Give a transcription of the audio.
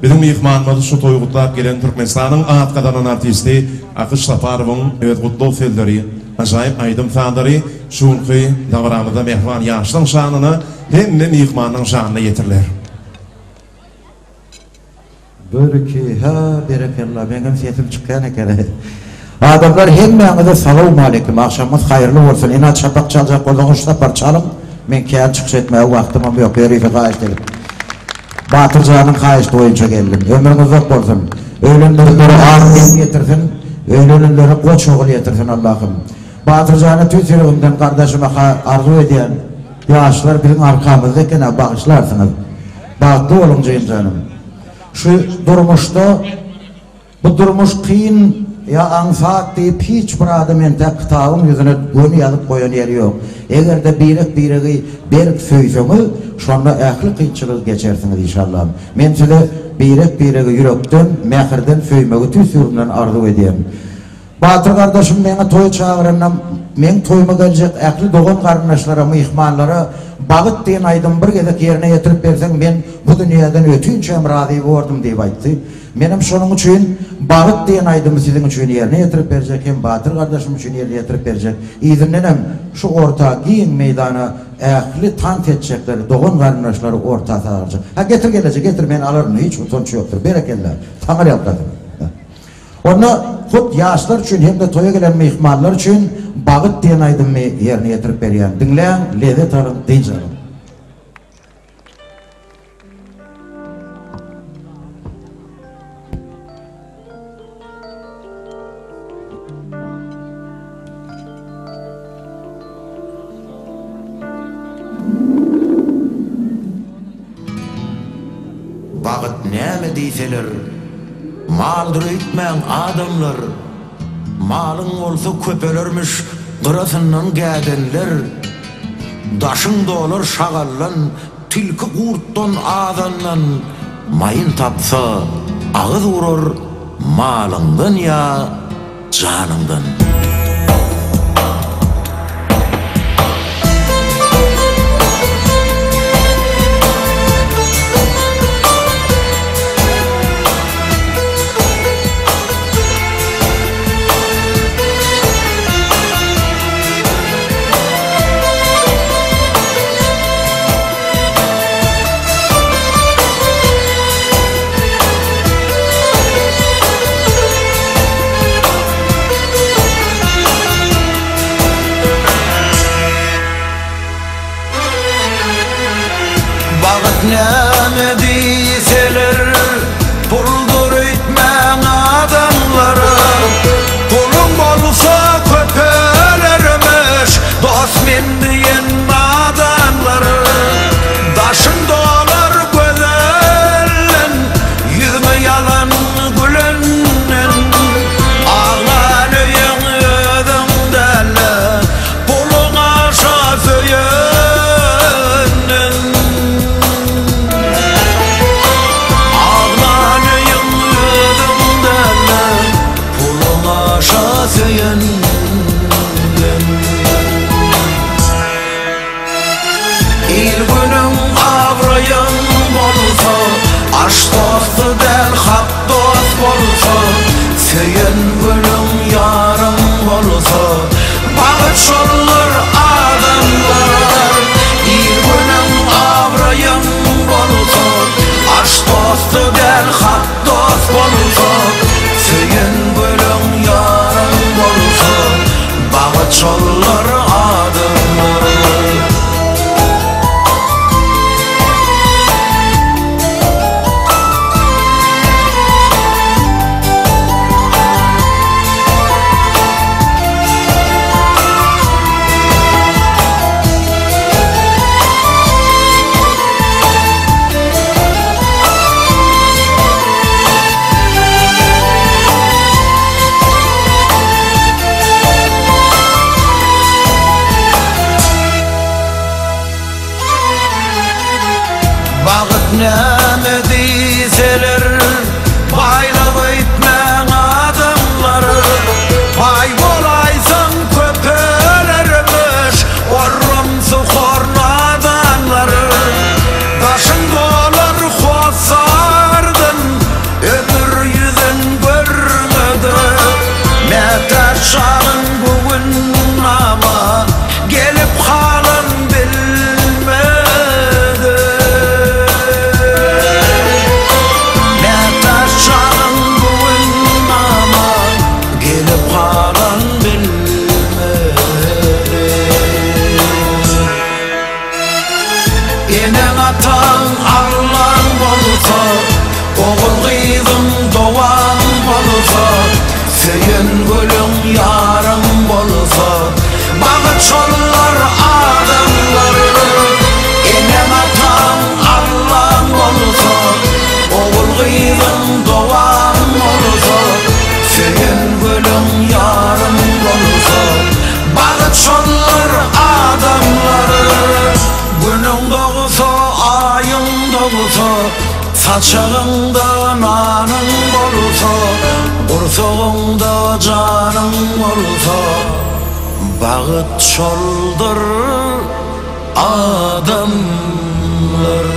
Bizim mihmanımız şu toygutlap gelen Türkmenistan'ın atqadanan artisti Akış Saparov'un evet kutlu felleri, acayip aydın fadırı şunqi davramıda mehvan yaşlın şanını hem de mihmanın şanına yetirler. Börki ha berekallah benim sesim çıkan ekan. Adamlar hemmeňize salamu alaykum. Akşamınız hayırlı olsun. İnat şapak çalacak olduğunuz tapar çalım. Men keyin çıkış etmeye vaktim yok. Herife kayış dedim. Batırcanın kayış boyunca geldim. Ömrünüz uzak bolsun. Ölenleri ağır getirsin. Ölenleri koç oğul getirsin Allah'ım. Batırcanı tüsürüğümden kardeşime arzu ediyen yaşlar bizim arkamızdakine bağışlarsınız. Bağlı olun canım. Şu durmuşta bu durmuş kıyın ya ansat deyip hiç bir adam ente kitabın yüzüne gönü yazıp koyan yeri yok. Eğer de biriği berk söysünüz şonda ähli kıyçılık geçersiniz inşallah. Men size biriği yürekten, mehirden söymegi tüsürümden arzu edeyim. Batır kardeşim bana toy çağırınam, men toyma gelecek ähli doğan kardeşlere, mihmanlara bağıt deyin aydın bir gezek yerine getirip bersen ben bu dünyadan ötünçem razı oldum deyip aytdı. Benim şunun için bağıt deyin aydımı sizin için yerine getirip verecek, hem Batır kardeşim için yerine getirip verecek. İzinlenem şu orta giyin meydana ähli tant edecekler, doğan kardeşleri orta sağıracak. Ha gelecek, getir ben alırım, hiç utanç yoktur. Berekellah, tanır yaptadım. Onu hut yaşlar için hem de toya gelen mihmanlar için bağıt deyin aydımı yerine getirip veriyen. Dinleyen, lezzet alın, deyeceğim. Bağıt näme diýseler, maldyr ütmän adamlar, malyň bolsa köpelermiş, gyrasyndan gädenler, daşyň dolar şagallan, tilki gurtdan azandan, mayın tapsa, ağız vurur, malyňdan ya janyňdan. Näme diýseler, puldur ütmän adamlara, pulun bolsa köpelermiş, dost men diýen adamlara, daşyň dolar gözellen, yüzüme yalan gülenden, ağlan öýüň özüňdele, pulun aşa söýenden. İl günüm avrayan bolsa, aş dostu del hak dost bolsa, seyen günüm yarım bolsa, bağıt şollar adamlar. İl günüm avrayan bolsa, aş dostu del hak dost bolsa, seyen günüm yarım bolsa, bağıt şollar adamlar. Açağında nanın bolsa, Kursoğunda canın bolsa, Bağıt çoldur adamlar.